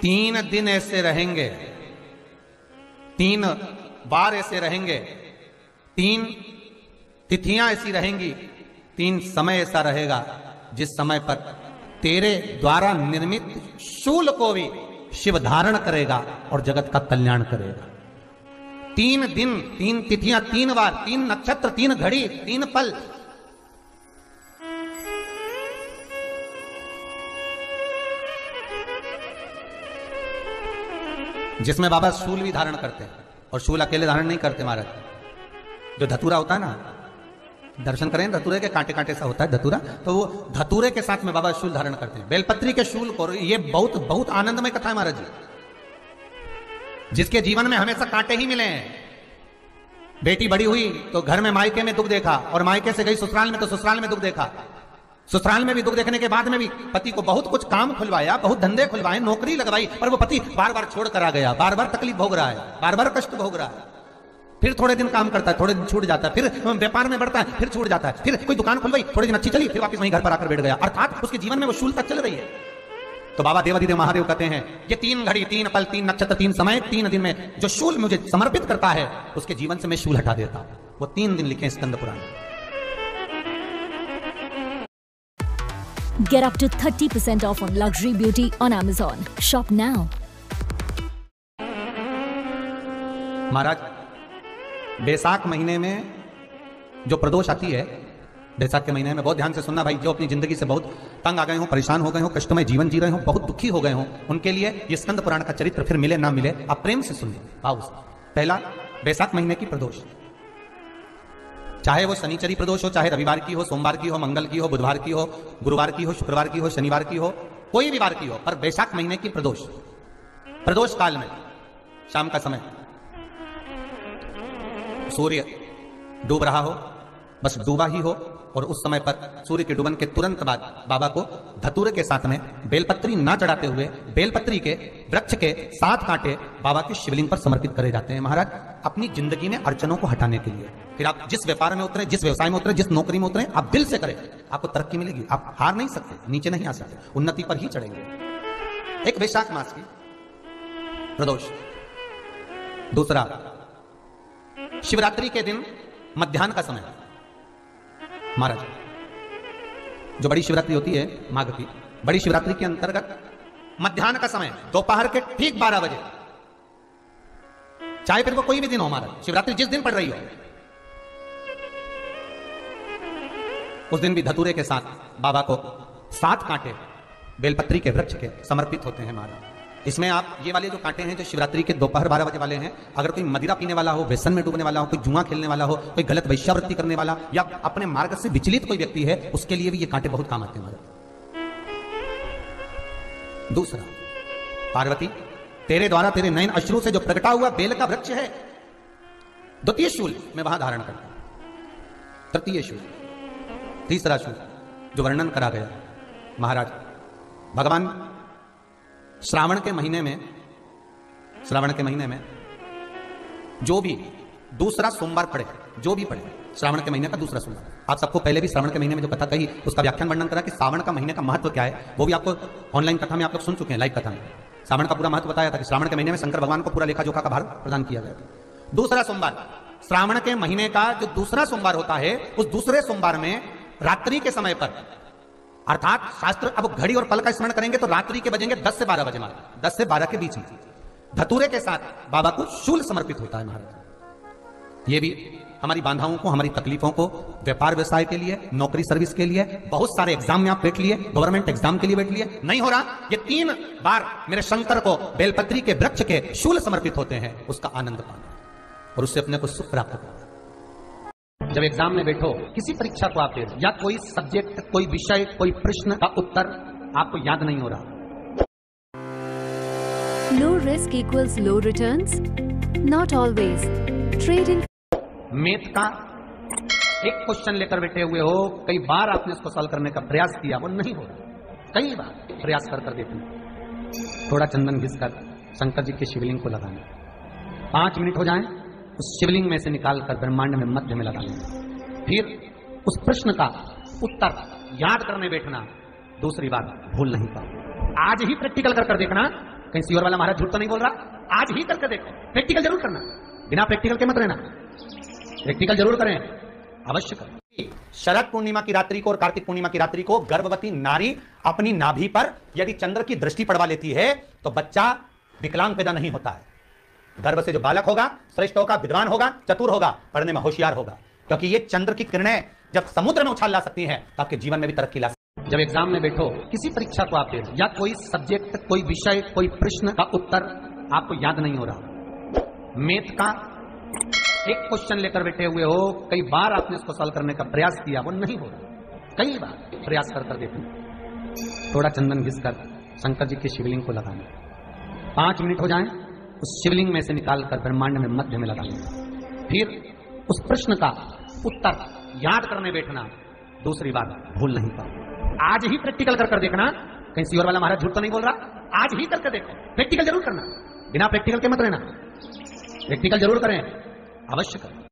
3 दिन ऐसे रहेंगे, 3 बार ऐसे रहेंगे, 3 तिथियां ऐसी रहेंगी, 3 समय ऐसा रहेगा जिस समय पर तेरे द्वारा निर्मित शूल को भी शिव धारण करेगा और जगत का कल्याण करेगा। 3 दिन, 3 तिथियां, 3 बार, 3 नक्षत्र, 3 घड़ी, 3 पल। जिसमें बाबा शूल भी धारण करते हैं, और शूल अकेले धारण नहीं करते महाराज। जो धतूरा होता है ना, दर्शन करें धतूरे के, कांटे कांटे सा होता है धतूरा, तो वो धतूरे के साथ में बाबा शूल धारण करते हैं, बेलपत्री के शूल को। ये बहुत बहुत आनंदमय कथा है महाराज जी। जिसके जीवन में हमेशा कांटे ही मिले हैं। बेटी बड़ी हुई तो घर में मायके में दुख देखा, और मायके से गई ससुराल में तो ससुराल में दुख देखा। ससुराल में भी दुख देखने के बाद में भी पति को बहुत कुछ काम खुलवाया, बहुत धंधे खुलवाए, नौकरी लगवाई, पर वो पति बार बार छोड़ कर आ गया, बार बार तकलीफ भोग रहा है, बार बार कष्ट भोग रहा है। फिर थोड़े दिन काम करता है, थोड़े दिन छूट जाता है, फिर व्यापार में बढ़ता है, फिर छूट जाता है, फिर कोई दुकान खुलवाई, थोड़े दिन अच्छी चली, फिर वापस वहीं घर पर आकर बैठ गया। अर्थात उसके जीवन में वो शूलता चल रही है। तो बाबा देवाधिदेव महादेव कहते हैं, ये 3 घड़ी, 3 पल, 3 नक्षत्र, 3 समय, 3 दिन में जो शूल मुझे समर्पित करता है, उसके जीवन से मैं शूल हटा देता हूं। वो 3 दिन लिखे Skanda Purana. Get up to 30% off on luxury beauty on Amazon. Shop now. महाराज, बैसाख महीने में जो प्रदोष आती है, बैसाख के महीने में बहुत ध्यान से सुनना भाई, जो अपनी जिंदगी से बहुत तंग आ गए हो, परेशान हो गए हो, कष्टमय जीवन जी रहे हो, बहुत दुखी हो गए हो, उनके लिए ये स्कंद पुराण का चरित्र फिर मिले ना मिले, आप प्रेम से सुनिए। भाव से। पहला, बैसाख महीने की प्रदोष, चाहे वो शनिचरी प्रदोष हो, चाहे रविवार की हो, सोमवार की हो, मंगल की हो, बुधवार की हो, गुरुवार की हो, शुक्रवार की हो, शनिवार की हो, कोई भी वार की हो, पर बैसाख महीने की प्रदोष, प्रदोष काल में शाम का समय सूर्य डूब रहा हो, बस डूबा ही हो, और उस समय पर सूर्य के डूबन के तुरंत बाद बाबा को धतूरे के साथ में बेलपत्री ना चढ़ाते हुए बेलपत्री के वृक्ष के 7 कांटे बाबा के शिवलिंग पर समर्पित करे जाते हैं महाराज, अपनी जिंदगी में अड़चनों को हटाने के लिए। फिर आप जिस व्यापार में उतरे, जिस व्यवसाय में उतरे, जिस नौकरी में उतरे, आप दिल से करें, आपको तरक्की मिलेगी। आप हार नहीं सकते, नीचे नहीं आ सकते, उन्नति पर ही चढ़ेंगे। एक वैशाख मास की प्रदोष। दूसरा, शिवरात्रि के दिन मध्याह्न का समय महाराज, जो बड़ी शिवरात्रि होती है माघ की, बड़ी शिवरात्रि के अंतर्गत मध्याह्न का समय, दोपहर के ठीक 12 बजे, चाहे फिर वो कोई भी दिन हो महाराज, शिवरात्रि जिस दिन पड़ रही हो, उस दिन भी धतूरे के साथ बाबा को 7 कांटे बेलपत्री के वृक्ष के समर्पित होते हैं महाराज। इसमें आप ये वाले जो कांटे हैं, जो शिवरात्रि के दोपहर 12 बजे वाले हैं, अगर कोई मदिरा पीने वाला हो, व्यसन में डूबने वाला हो, कोई जुआ खेलने वाला हो, कोई गलत वैश्यावृत्ति करने वाला, या अपने मार्ग से विचलित कोई व्यक्ति है, उसके लिए भी ये कांटे बहुत काम आते हैं महाराज। दूसरा, पार्वती, तेरे द्वारा तेरे नयन अश्रु से जो प्रकटा हुआ बेल का वृक्ष है, द्वितीय शूल मैं वहां धारण करता हूं। तृतीय शूल, तीसरा शूल जो वर्णन करा गया महाराज, भगवान श्रावण के महीने में, श्रावण के महीने में जो भी दूसरा सोमवार पड़े, जो भी पड़े, श्रावण के महीने का दूसरा सोमवार, आप सबको पहले भी श्रावण के महीने में जो कथा कही उसका व्याख्यान वर्णन करा कि श्रावण का महीने का महत्व क्या है, वो भी आपको ऑनलाइन कथा में आप लोग सुन चुके हैं, लाइव कथा में श्रावण का पूरा महत्व बताया था कि श्रावण के महीने में शंकर भगवान को पूरा लेखा जोखा का भार प्रदान किया गया था। दूसरा सोमवार, श्रावण के महीने का जो दूसरा सोमवार होता है, उस दूसरे सोमवार में रात्रि के समय पर, अर्थात शास्त्र अब घड़ी और पल का स्मरण करेंगे तो रात्रि के बजेंगे 10 से 12 बजे महाराज, 10 से 12 के बीच में धतूरे के साथ बाबा को शूल समर्पित होता है महाराज। ये भी हमारी बाधाओं को, हमारी तकलीफों को, व्यापार व्यवसाय के लिए, नौकरी सर्विस के लिए, बहुत सारे एग्जाम में आप बैठ लिए, गवर्नमेंट एग्जाम के लिए बैठ लिए, नहीं हो रहा, ये 3 बार मेरे शंकर को बेलपत्री के वृक्ष के शूल समर्पित होते हैं, उसका आनंद पाना और उससे अपने को सुख प्राप्त करना। जब एग्जाम में बैठो, किसी परीक्षा को आप दे, या कोई सब्जेक्ट, कोई विषय, कोई प्रश्न का उत्तर आपको याद नहीं हो रहा, Low risk equals low returns? Not always. Trading. Math का एक क्वेश्चन लेकर बैठे हुए हो, कई बार आपने उसको सॉल्व करने का प्रयास किया, वो नहीं हो रहा, कई बार प्रयास कर देखना, थोड़ा चंदन घिसकर शंकर जी के शिवलिंग को लगाना, 5 मिनट हो जाएं, उस शिवलिंग में से निकालकर ब्रह्मांड में मध्य में लगा लेना, फिर उस प्रश्न का उत्तर याद करने बैठना, दूसरी बार भूल नहीं पाओ। आज ही प्रैक्टिकल कर देखना, कहीं सीवर वाला महाराज झूठ तो नहीं बोल रहा? आज ही करके देखो, प्रैक्टिकल जरूर करना, बिना प्रैक्टिकल के मत रहना, प्रैक्टिकल जरूर करें, अवश्य करें। शरद पूर्णिमा की रात्रि को और कार्तिक पूर्णिमा की रात्रि को गर्भवती नारी अपनी नाभि पर यदि चंद्र की दृष्टि पड़वा लेती है तो बच्चा विकलांग पैदा नहीं होता है। गर्भ से जो बालक होगा श्रेष्ठ होगा, विद्वान होगा, चतुर होगा, पढ़ने में होशियार होगा, क्योंकि ये चंद्र की किरणें जब समुद्र में उछाल ला सकती हैं तो आपके जीवन में भी तरक्की ला सकती है। जब एग्जाम में बैठो, किसी परीक्षा को आप दे रहे या कोई सब्जेक्ट, कोई विषय, कोई प्रश्न का उत्तर आपको याद नहीं हो रहा, मैथ का एक क्वेश्चन लेकर बैठे हुए हो, कई बार आपने इसको सॉल्व करने का प्रयास किया, वो नहीं हो रहा, कई बार प्रयास कर देखो, थोड़ा चंदन घिसकर शंकर जी के शिवलिंग को लगाना, 5 मिनट हो जाएं, उस शिवलिंग में से निकालकर ब्रह्मांड में मध्य में लगाना, फिर उस प्रश्न का उत्तर याद करने बैठना, दूसरी बार भूल नहीं पाओ। आज ही प्रैक्टिकल कर देखना, कहीं सीवर वाला महाराज झूठ तो नहीं बोल रहा? आज ही करके देखो, प्रैक्टिकल जरूर करना, बिना प्रैक्टिकल के मत रहना, प्रैक्टिकल जरूर करें, अवश्य करें।